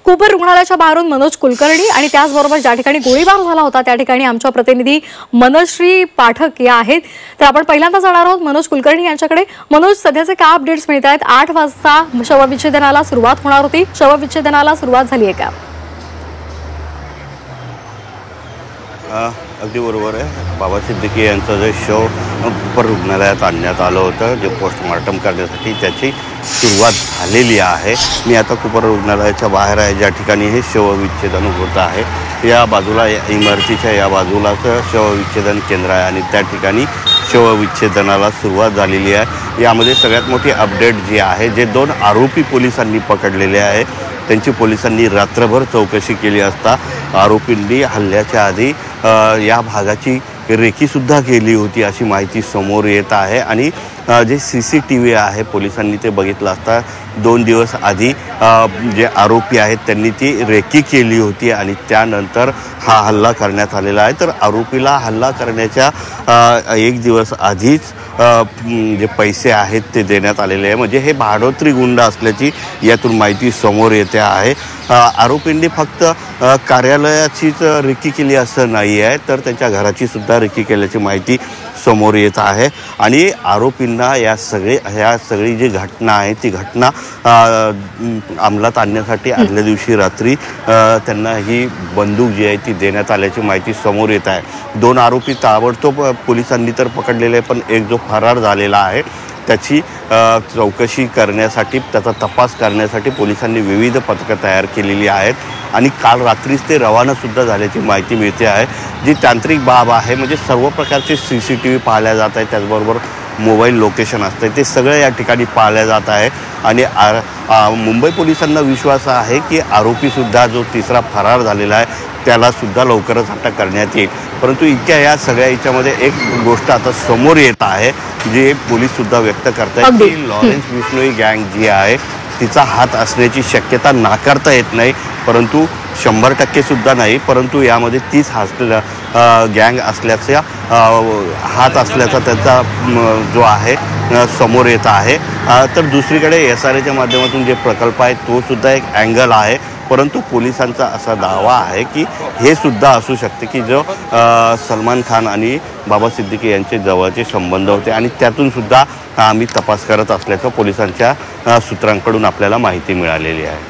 Cooper रुग्णालयाच्या बाहेरून मनोज कुलकर्णी आणि त्याचबरोबर ज्या ठिकाणी गोळीबार झाला होता त्या ठिकाणी आमच्या प्रतिनिधी मनश्री पाठक या आहेत। तर आपण पहिल्यांदा जाणार आहोत मनोज कुलकर्णी यांच्याकडे। मनोज, सध्याचे काय अपडेट्स मिळत आहेत? 8 वाजता शवविच्छेदनाला सुरुवात होणार होती, शवविच्छेदनाला सुरुवात झाली आहे का? अगदी बरोबर आहे। बाबा सिद्दीकी यांचं जे शव कुपर रुग्णालयात आणण्यात आलं होतं, जे पोस्टमॉर्टम करण्यासाठी त्याची सुरुवात झालेली आहे। मी आता कुपर रुग्णालयाच्या बाहेर आहे, ज्या ठिकाणी हे शवविच्छेदन होत आहे। या बाजूला इमारतीच्या या बाजूलाच शवविच्छेदन केंद्र आहे आणि त्या ठिकाणी शवविच्छेदनाला सुरुवात झालेली आहे। यामध्ये सगळ्यात मोठी अपडेट जी आहे, जे 2 आरोपी पोलिसांनी पकडलेले आहे, त्यांची पोलिसांनी रात्रभर चौकशी केली असता आरोपींनी हल्ल्याच्या आधी या भागाची रेकीसुद्धा केली होती अशी माहिती समोर येत आहे। आणि जे CCTV आहे पोलिसांनी ते बघितलं असता 2 दिवस आधी जे आरोपी आहेत त्यांनी ती रेकी केली होती आणि त्यानंतर हा हल्ला करण्यात आलेला आहे। तर आरोपीला हल्ला करण्याच्या 1 दिवस आधीच जे पैसे आहेत ते देण्यात आलेले आहे, म्हणजे हे भाडोत्री गुंड असल्याची यातून माहिती समोर येते आहे। आरोपींनी फक्त कार्यालयाचीच रेकी केली असं नाही आहे, तर त्यांच्या घराची सुद्धा रेकी केल्याची माहिती समोर येत आहे। आणि आरोपींना या सगळी जी घटना आहे ती घटना अंमलात आणण्यासाठी आदल्या दिवशी रात्री त्यांना ही बंदूक जी आहे ती देण्यात आल्याची माहिती समोर येत आहे। 2 आरोपी ताबडतोब पोलिसांनी तर पकडलेले, पण एक जो फरार झालेला आहे त्याची चौकशी करण्यासाठी, त्याचा तपास करण्यासाठी पोलिसांनी विविध पथकं तयार केलेली आहेत आणि काल रात्रीच ते रवानासुद्धा झाल्याची माहिती मिळते आहे। जी तांत्रिक बाब आहे, म्हणजे सर्व प्रकारचे CCTV पाहिल्या जात आहे, त्याचबरोबर मोबाईल लोकेशन असते, ते सगळं या ठिकाणी पाहिल्या जात आहे। आणि मुंबई पोलिसांना विश्वास आहे की आरोपीसुद्धा जो तिसरा फरार झालेला आहे त्यालासुद्धा लवकरच अटक करण्यात येईल। परंतु इतक्या या सगळ्या याच्यामध्ये एक गोष्ट आता समोर येत आहे, जे पोलीससुद्धा व्यक्त करत आहेत की लॉरेन्स बिश्नोई गँग जी आहे तिचा हात असण्याची शक्यता नाकारता येत नाही, परंतु 100% सुद्धा नाही, परंतु यामध्ये 30 गँग असल्याचा हात असल्याचा त्याचा जो आहे समोर येत आहे। तर दुसरीकडे SRAच्या माध्यमातून जे प्रकल्प आहे तो सुद्धा एक अँगल आहे, परंतु पोलिसांचा असा दावा आहे की हे सुद्धा असू शकते की जो सलमान खान आणि बाबा सिद्दीकी यांचे जवळचे संबंध होते आणि त्यातून सुद्धा आम्ही तपास करत असल्याचं पोलिसांच्या सूत्रांकडून आपल्याला माहिती मिळालेली आहे।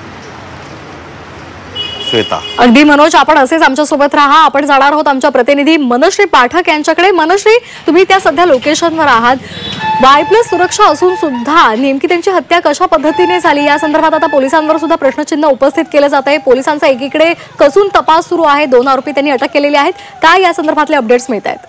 श्वेता, अगदी मनोज, आपण असेच आमच्या सोबत राहा। आपण जाणार आहोत आमच्या प्रतिनिधी मनश्री पाठक यांच्याकडे। मनश्री, तुम्ही त्या सध्या लोकेशनवर आहात। Y+ सुरक्षा असून सुद्धा नेमकी त्यांची हत्या कशा पद्धतीने झाली या संदर्भात आता पोलिसांवर सुद्धा प्रश्नचिन्ह उपस्थित केले जात आहे। पोलिसांचा एकीकडे कसून तपास सुरू आहे, 2 आरोपी त्यांनी अटक केलेले आहेत। काय या संदर्भातले अपडेट्स मिळत आहेत?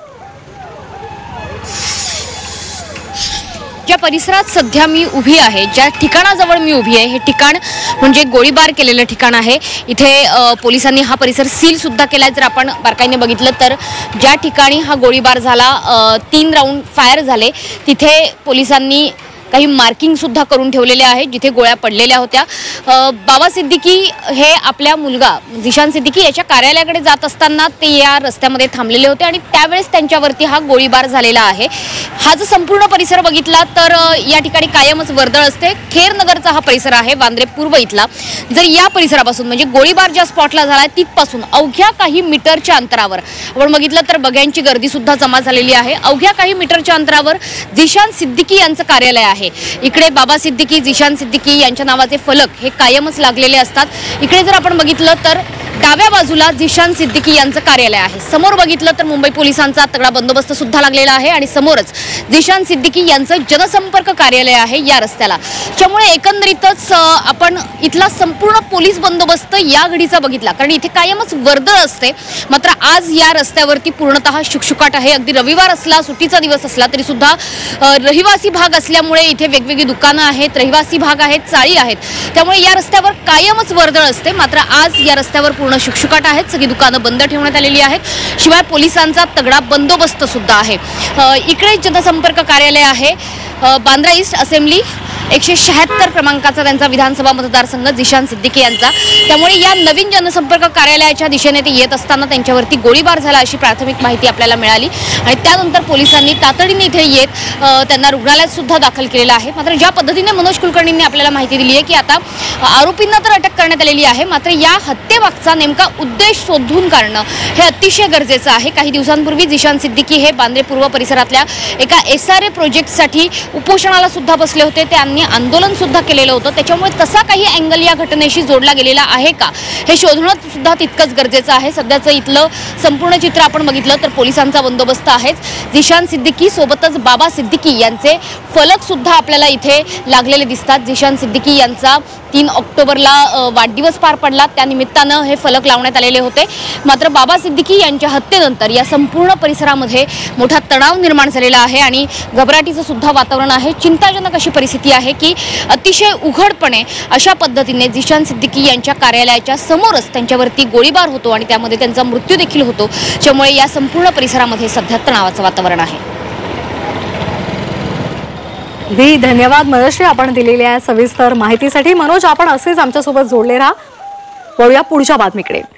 ज्या परिसरात सध्या मी उभी आहे, ज्या ठिकाणाजवळ मी उभी आहे, हे ठिकाण म्हणजे गोळीबार केलेलं ठिकाण आहे। इथे पोलिसांनी हा परिसर सील सुद्धा केलाय। जर आपण बारकाईने बघितलं तर ज्या ठिकाणी हा गोळीबार झाला, 3 राऊंड फायर झाले, तिथे पोलिसांनी काही मार्किंग सुद्धा करून ठेवलेले आहे जिथे गोळ्या पडलेल्या होत्या। बाबा सिद्दीकी हे आपल्या मुलगा झिशान सिद्दीकी याच्या कार्यालयाकडे जात असताना ते या रस्त्यामध्ये थांबलेले होते आणि त्यावेळेस त्यांच्यावरती हा गोळीबार झालेला आहे। हा जो संपूर्ण परिसर बघितला तर या ठिकाणी कायमच वर्दळ असते। खेर नगरचा हा परिसर आहे, वांद्रे पूर्व इथला। जर या परिसरापासून म्हणजे गोळीबार ज्या स्पॉटला झाला तिथपासून अवघ्या काही मीटरच्या अंतरावर आपण बघितलं तर बघ्यांची गर्दी सुद्धा जमा झालेली आहे। अवघ्या काही मीटरच्या अंतरावर झिशान सिद्दीकी यांचं कार्यालय आहे। इकडे बाबा सिद्दीकी, झिशान सिद्दीकी यांच्या नावाचे फलक हे कायमच लागलेले असतात। इकडे जर आपण बघितलं तर डाव्या बाजूला झिशान सिद्दीकी यांचं कार्यालय आहे। समोर बघितलं तर मुंबई पोलिसांचा तगडा बंदोबस्त सुद्धा लागलेला आहे आणि समोरच झिशान सिद्दीकी यांचं जनसंपर्क कार्यालय आहे या रस्त्याला। त्यामुळे एकंदरीतच आपण इथला संपूर्ण पोलीस बंदोबस्त या घडीचा बघितला, कारण इथे कायमच वर्दळ असते। मात्र आज या रस्त्यावरती पूर्णतः शुकशुकाट आहे। अगदी रविवार असला, सुट्टीचा दिवस असला तरी सुद्धा रहिवासी भाग असल्यामुळे इथे वेगवेगळी दुकानं आहेत, रहिवासी भाग आहेत, चाळी आहेत, त्यामुळे या रस्त्यावर कायमच वर्दळ असते। मात्र आज या रस्त्यावर पूर्ण शुकशुकाट आहेत, सगळी दुकानं बंद ठेवण्यात आलेली आहेत। शिवाय पोलिसांचा तगडा बंदोबस्त सुद्धा आहे। इकडे जनसंपर्क कार्यालय आहे, बांद्रा ईस्ट असेंब्ली 176 क्रमांकाचा त्यांचा विधानसभा मतदारसंघ झिशान सिद्दीकी यांचा। त्यामुळे या नवीन जनसंपर्क कार्यालयाच्या दिशेने ते येत असताना त्यांच्यावरती गोळीबार झाला अशी प्राथमिक माहिती आपल्याला मिळाली आणि त्यानंतर पोलिसांनी तातडीने इथे येत त्यांना रुग्णालयात सुद्धा दाखल केलेलं आहे। मात्र ज्या पद्धतीने मनोज कुलकर्णींनी आपल्याला माहिती दिली आहे की आता आरोपींना तर अटक करण्यात आलेली आहे, मात्र या हत्येमागचा नेमका उद्देश शोधून काढणं हे अतिशय गरजेचं आहे। काही दिवसांपूर्वी झिशान सिद्दीकी हे बांद्रे पूर्व परिसरातल्या एका SRA प्रोजेक्टसाठी उपोषणाला सुद्धा बसले होते, त्यांनी आंदोलन सुद्धा केलेलं होतं। त्याच्यामुळे तसा काही अँगल या घटनेशी जोडला गेलेला आहे का हे शोधणं सुद्धा तितकंच गरजेचं आहे। सध्याचं इथलं संपूर्ण चित्र आपण बघितलं तर पोलिसांचा बंदोबस्त आहेच। झिशान सिद्दीकी सोबतच बाबा सिद्दीकी यांचे फलक सुद्धा आपल्याला इथे लागलेले दिसतात। झिशान सिद्दीकी यांचा 3 ऑक्टोबरला वाढदिवस पार पडला, त्या निमित्तानं हे फलक लावण्यात आलेले होते। मात्र बाबा सिद्दीकी यांच्या हत्येनंतर या संपूर्ण परिसरामध्ये मोठा तणाव निर्माण झालेला आहे आणि घबराटीचं सुद्धा वातावरण आहे। चिंताजनक अशी परिस्थिती आहे की अतिशय उघडपणे अशा पद्धतीने झिशान सिद्दीकी यांच्या कार्यालयाच्या समोरच त्यांच्यावरती गोळीबार होतो आणि त्यामध्ये त्यांचा मृत्यू देखील होतो, त्यामुळे या संपूर्ण परिसरामध्ये सध्या तणावाचं वातावरण आहे। धन्यवाद मनोश्री, आपण दिलेल्या सविस्तर माहितीसाठी। मनोज, आपण असेच आमच्यासोबत जोडले राहा। वळूया पुढच्या बातमीकडे।